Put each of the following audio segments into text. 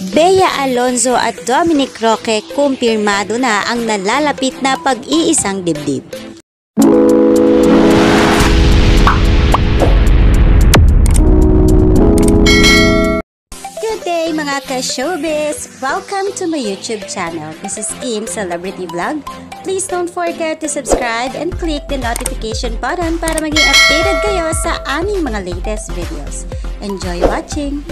Bea Alonzo at Dominic Roque kumpirmado na ang nalalapit na pag-iisang dibdib. Good day mga ka-showbiz! Welcome to my YouTube channel. This is Kim Celebrity Vlog. Please don't forget to subscribe and click the notification button para maging updated kayo sa aming mga latest videos. Enjoy watching!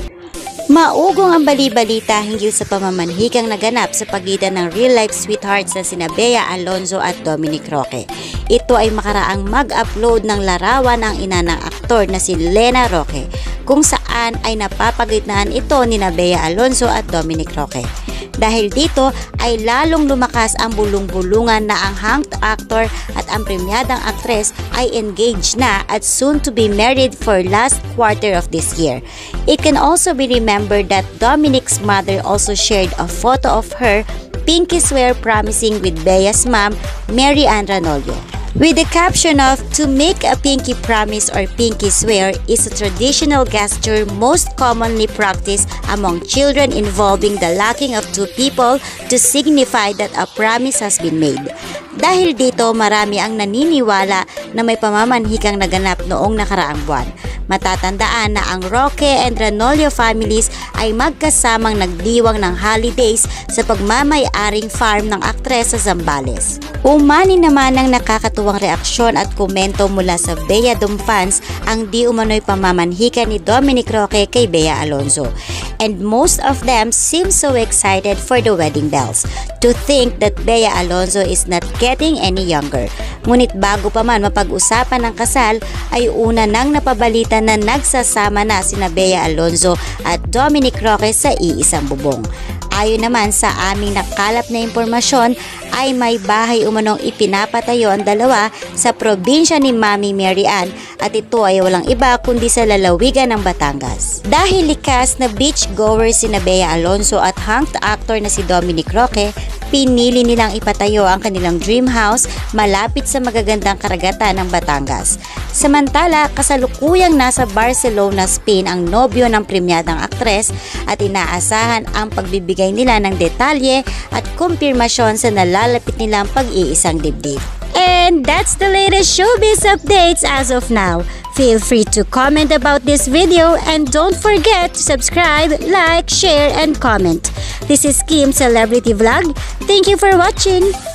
Maugong ang bali-balita hinggil sa pamamanhikang naganap sa pagitan ng real-life sweethearts na sina Bea Alonzo at Dominic Roque. Ito ay makaraang mag-upload ng larawan ang ina ng aktor na si Lena Roque, kung saan ay napapagitnaan ito ni Bea Alonzo at Dominic Roque. Dahil dito ay lalong lumakas ang bulong-bulungan na ang hanged actor at ang premyadang aktres ay engaged na at soon to be married for last quarter of this year. It can also be remembered that Dominic's mother also shared a photo of her pinky swear promising with Bea's mom, Mary Ann Ranollo, with the caption of, "To make a pinky promise or pinky swear is a traditional gesture most commonly practiced among children involving the locking of two people to signify that a promise has been made." Dahil dito, marami ang naniniwala na may pamamanhikang naganap noong nakaraang buwan. Matatandaan na ang Roque and Ranollo families ay magkasamang nagdiwang ng holidays sa pagmamay-aring farm ng aktres sa Zambales. Umani naman ng nakakatuwang reaksyon at komento mula sa Bea Dom fans ang di umano'y pamamanhikan ni Dominic Roque kay Bea Alonzo. And most of them seem so excited for the wedding bells. To think that Bea Alonzo is not getting any younger. Ngunit bago pa man mapag-usapan ng kasal ay una nang napabalita na nagsasama na sina Bea Alonzo at Dominic Roque sa iisang bubong. Ayon naman sa aming nakalap na impormasyon ay may bahay umanong ipinapatayo ang dalawa sa probinsya ni Mami Mary Ann at ito ay walang iba kundi sa lalawigan ng Batangas. Dahil likas na beach goers sina Bea Alonzo at hanged actor na si Dominic Roque, pinili nilang ipatayo ang kanilang dream house malapit sa magagandang karagatan ng Batangas. Samantala, kasalukuyang nasa Barcelona, Spain ang nobyo ng premyadang aktres at inaasahan ang pagbibigay nila ng detalye at kumpirmasyon sa nalalapit nilang pag-iisang dibdib. And that's the latest showbiz updates as of now. Feel free to comment about this video and don't forget to subscribe, like, share, and comment. This is Kim Celebrity Vlog. Thank you for watching.